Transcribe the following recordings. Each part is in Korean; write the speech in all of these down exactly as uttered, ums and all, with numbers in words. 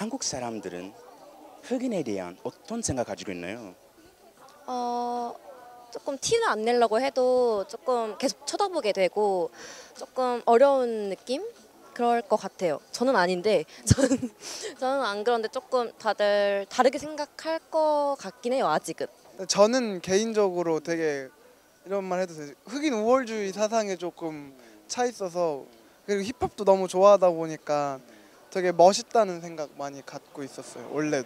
한국 사람들은 흑인에 대한 어떤 생각 가지고 있나요? 어, 조금 티는 안 내려고 해도 조금 계속 쳐다보게 되고 조금 어려운 느낌? 그럴 것 같아요. 저는 아닌데 저는 저는 안 그런데 조금 다들 다르게 생각할 것 같긴 해요. 아직은. 저는 개인적으로 되게 이런 말 해도 되지, 흑인 우월주의 사상에 조금 차 있어서, 그리고 힙합도 너무 좋아하다 보니까 되게 멋있다는 생각 많이 갖고 있었어요. 원래도.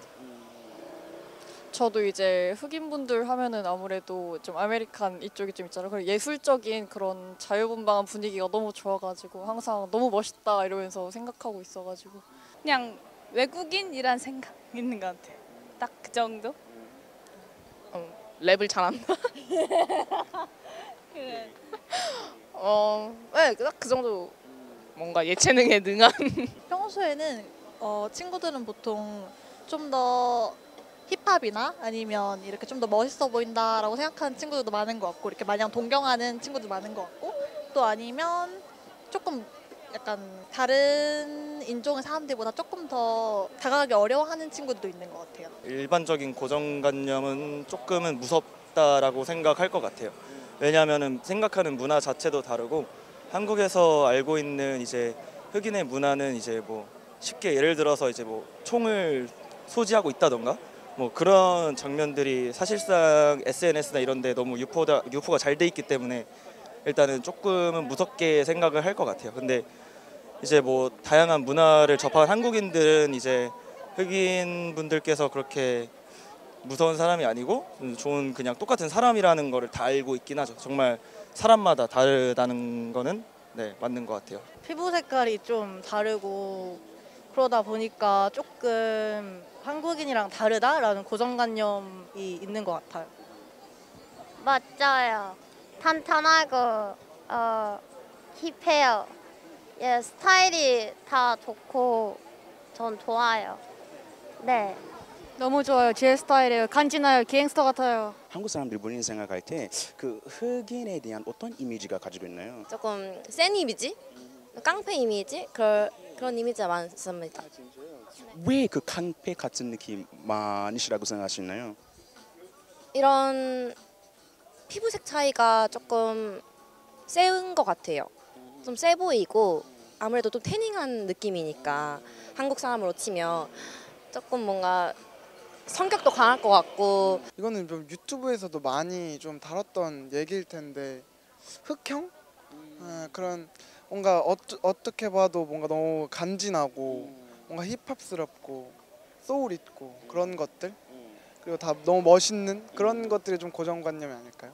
저도 이제 흑인분들 하면은 아무래도 좀 아메리칸 이쪽이 좀 있잖아요. 그리고 예술적인 그런 자유분방한 분위기가 너무 좋아가지고 항상 너무 멋있다 이러면서 생각하고 있어가지고. 그냥 외국인이란 생각 있는 것 같아요. 딱 그 정도? 어, 랩을 잘한다. 그래. 어, 네, 딱 그 정도. 뭔가 예체능에 능한. 평소에는 어, 친구들은 보통 좀 더 힙합이나 아니면 이렇게 좀 더 멋있어 보인다라고 생각하는 친구들도 많은 것 같고, 이렇게 마냥 동경하는 친구도 많은 것 같고, 또 아니면 조금 약간 다른 인종의 사람들보다 조금 더 다가가기 어려워하는 친구들도 있는 것 같아요. 일반적인 고정관념은 조금은 무섭다라고 생각할 것 같아요. 왜냐하면은 생각하는 문화 자체도 다르고, 한국에서 알고 있는 이제 흑인의 문화는 이제 뭐 쉽게 예를 들어서 이제 뭐 총을 소지하고 있다던가 뭐 그런 장면들이 사실상 에스엔에스나 이런 데 너무 유포다, 유포가 잘 돼 있기 때문에 일단은 조금은 무섭게 생각을 할 것 같아요. 근데 이제 뭐 다양한 문화를 접한 한국인들은 이제 흑인 분들께서 그렇게 무서운 사람이 아니고 좋은 그냥 똑같은 사람이라는 거를 다 알고 있긴 하죠. 정말 사람마다 다르다는 거는 네, 맞는 것 같아요. 피부 색깔이 좀 다르고 그러다 보니까 조금 한국인이랑 다르다라는 고정관념이 있는 것 같아요. 멋져요. 탄탄하고 어, 힙해요. 예, 스타일이 다 좋고 전 좋아요. 네. 너무 좋아요. 제 스타일이에요. 간지나요. 갱스터 같아요. 한국 사람들이 본인 생각할 때 그 흑인에 대한 어떤 이미지가 가지고 있나요? 조금 센 이미지? 깡패 이미지? 그런 그런 이미지가 많습니다. 왜 그 깡패 같은 느낌 많으시라고 생각하시나요? 이런 피부색 차이가 조금 센 것 같아요. 좀 세 보이고 아무래도 좀 태닝한 느낌이니까 한국 사람으로 치면 조금 뭔가 성격도 강할 것 같고. 이거는 좀 유튜브에서도 많이 좀 다뤘던 얘기일 텐데, 흑형? 아, 그런 뭔가 어, 어떻게 봐도 뭔가 너무 간지나고 뭔가 힙합스럽고 소울 있고 그런 것들, 그리고 다 너무 멋있는 그런 것들이 좀 고정관념이 아닐까요?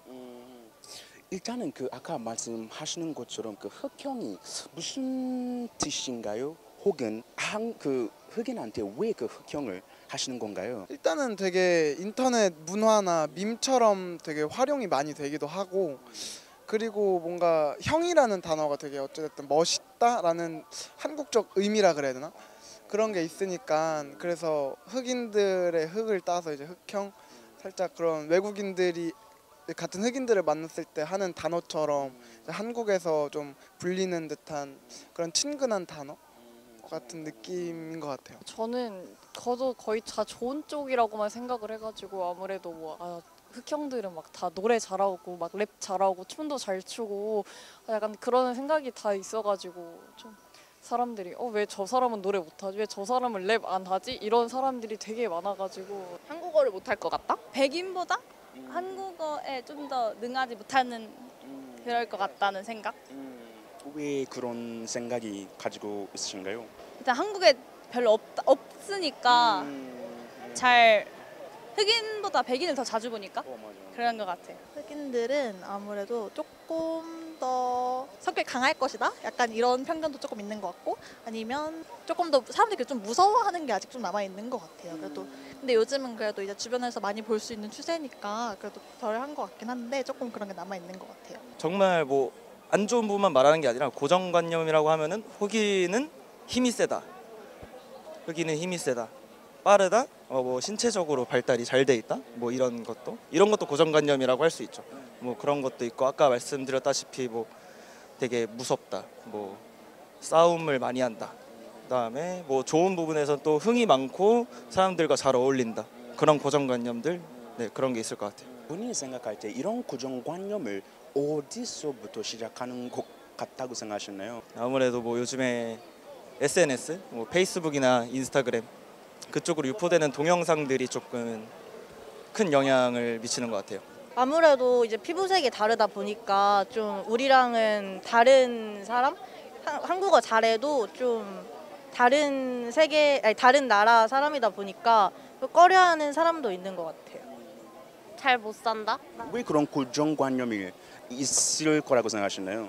일단은 그 아까 말씀하시는 것처럼 그 흑형이 무슨 뜻인가요? 혹은 한 그 흑인한테 왜 그 흑형을 하시는 건가요? 일단은 되게 인터넷 문화나 밈처럼 되게 활용이 많이 되기도 하고, 그리고 뭔가 형이라는 단어가 되게 어찌됐든 멋있다라는 한국적 의미라 그래야 되나? 그런 게 있으니까, 그래서 흑인들의 흑을 따서 이제 흑형, 살짝 그런 외국인들이 같은 흑인들을 만났을 때 하는 단어처럼 한국에서 좀 불리는 듯한 그런 친근한 단어 같은 느낌인 것 같아요. 저는 저도 거의 다 좋은 쪽이라고만 생각을 해가지고, 아무래도 뭐 아, 흑형들은 막 다 노래 잘하고 막 랩 잘하고 춤도 잘 추고 약간 그런 생각이 다 있어가지고, 좀 사람들이 어 왜 저 사람은 노래 못하지? 왜 저 사람은 랩 안 하지? 이런 사람들이 되게 많아가지고. 한국어를 못할 것 같다? 백인보다 한국어에 좀 더 능하지 못하는 그럴 것 같다는 생각? 왜 그런 생각이 가지고 있으신가요? 일단 한국에 별로 없, 없으니까 잘 흑인보다 백인을 더 자주 보니까 그런 것 같아요. 흑인들은 아무래도 조금 더 성격이 강할 것이다? 약간 이런 편견도 조금 있는 것 같고, 아니면 조금 더 사람들이 좀 무서워하는 게 아직 좀 남아있는 것 같아요. 그래도 근데 요즘은 그래도 이제 주변에서 많이 볼 수 있는 추세니까 그래도 덜한 것 같긴 한데 조금 그런 게 남아있는 것 같아요. 정말 뭐 안 좋은 부분만 말하는 게 아니라, 고정관념이라고 하면은 흑인은 힘이 세다, 흑인은 힘이 세다, 빠르다, 어 뭐 신체적으로 발달이 잘 돼 있다, 뭐 이런 것도 이런 것도 고정관념이라고 할 수 있죠. 뭐 그런 것도 있고, 아까 말씀드렸다시피 뭐 되게 무섭다, 뭐 싸움을 많이 한다, 그다음에 뭐 좋은 부분에서 또 흥이 많고 사람들과 잘 어울린다. 그런 고정관념들, 네, 그런 게 있을 것 같아요. 본인이 생각할 때 이런 고정관념을 어디서부터 시작하는 것 같다고 생각하시나요? 아무래도 뭐 요즘에 에스엔에스, 뭐 페이스북이나 인스타그램 그쪽으로 유포되는 동영상들이 조금 큰 영향을 미치는 것 같아요. 아무래도 이제 피부색이 다르다 보니까 좀 우리랑은 다른 사람? 한, 한국어 잘해도 좀 다른 세계, 아니 다른 나라 사람이다 보니까 꺼려하는 사람도 있는 것 같아요. 잘 못 산다? 왜 그런 고정관념이 있을 거라고 생각하시나요?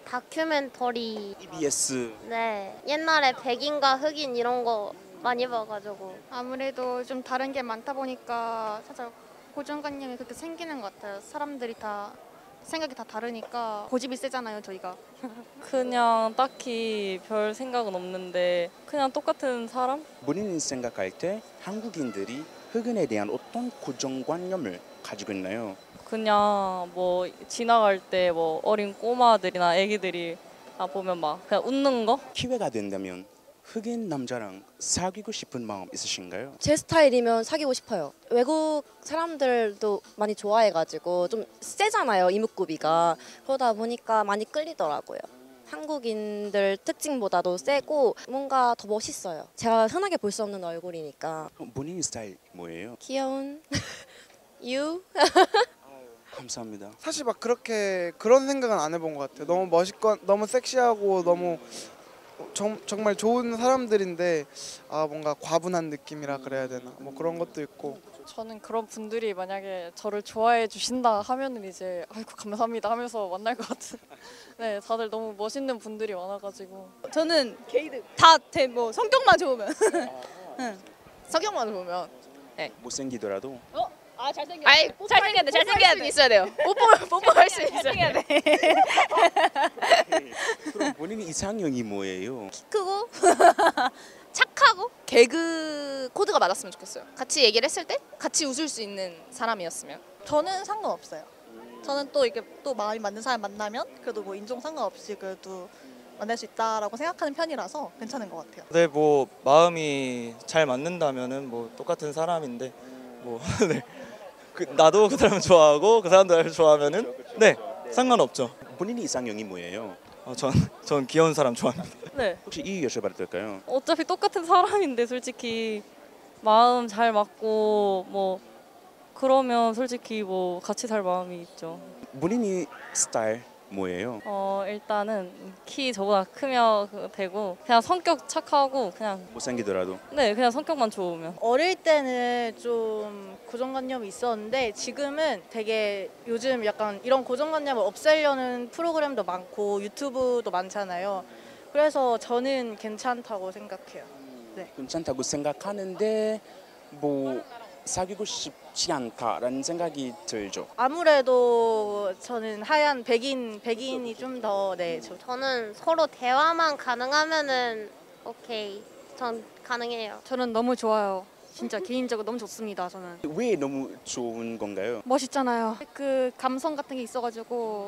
다큐멘터리. 이비에스. 네. 옛날에 백인과 흑인 이런 거 많이 봐가지고. 아무래도 좀 다른 게 많다 보니까 살짝 고정관념이 그렇게 생기는 것 같아요. 사람들이 다 생각이 다 다르니까 고집이 세잖아요, 저희가. 그냥 딱히 별 생각은 없는데 그냥 똑같은 사람? 본인이 생각할 때 한국인들이 흑인에 대한 어떤 고정관념을 가지고 있나요? 그냥 뭐 지나갈 때 뭐 어린 꼬마들이나 애기들이 아 보면 막 그냥 웃는 거? 기회가 된다면 흑인 남자랑 사귀고 싶은 마음 있으신가요? 제 스타일이면 사귀고 싶어요. 외국 사람들도 많이 좋아해가지고 좀 세잖아요, 이목구비가. 그러다 보니까 많이 끌리더라고요. 한국인들 특징보다도 세고 뭔가 더 멋있어요. 제가 흔하게 볼 수 없는 얼굴이니까. 그럼 본인 스타일 뭐예요? 귀여운 유? 감사합니다. 사실 막 그렇게 그런 생각은 안 해본 것 같아요. 너무 멋있고 너무 섹시하고 너무 정, 정말 좋은 사람들인데 아 뭔가 과분한 느낌이라 그래야 되나 뭐 그런 것도 있고. 저는 그런 분들이 만약에 저를 좋아해 주신다 하면은 이제 아이고 감사합니다 하면서 만날 것 같은. 네, 다들 너무 멋있는 분들이 많아가지고. 저는 다뭐 성격만 좋으면. 응. 성격만 좋으면. 못생기더라도 아 잘생겼. 아이 잘생겨야 돼. 잘생겨야 돼. 있어야 돼요. 뽀뽀 뽀뽀할 수 있어야 돼. 그럼 본인 이상형이 뭐예요? 키 크고 착하고 개그 코드가 맞았으면 좋겠어요. 같이 얘기를 했을 때 같이 웃을 수 있는 사람이었으면. 저는 상관없어요. 저는 또 이게 또 마음이 맞는 사람 만나면 그래도 뭐 인종 상관없이 그래도 만날 수 있다라고 생각하는 편이라서 괜찮은 것 같아요. 근데 뭐 마음이 잘 맞는다면은 뭐 똑같은 사람인데 뭐 네. 그 나도 그 사람을 좋아하고 그 사람도 나를 좋아하면은 네 상관없죠. 본인이 이상형이 뭐예요? 어, 전, 전 귀여운 사람 좋아합니다. 네. 혹시 이 여쭤봐도 될까요? 어차피 똑같은 사람인데 솔직히 마음 잘 맞고 뭐 그러면 솔직히 뭐 같이 살 마음이 있죠. 본인이 스타일 뭐예요? 어 일단은 키 저보다 크면 되고 그냥 성격 착하고 그냥 못생기더라도 네 그냥 성격만 좋으면. 어릴 때는 좀 고정관념이 있었는데 지금은 되게 요즘 약간 이런 고정관념을 없애려는 프로그램도 많고 유튜브도 많잖아요. 그래서 저는 괜찮다고 생각해요. 네. 괜찮다고 생각하는데 뭐 사귀고 싶지 않다라는 생각이 들죠. 아무래도 저는 하얀 백인 백인이 좀 더 네. 저, 저는 서로 대화만 가능하면은 오케이. 전 가능해요. 저는 너무 좋아요. 진짜 개인적으로 너무 좋습니다. 저는 왜 너무 좋은 건가요? 멋있잖아요. 그 감성 같은 게 있어가지고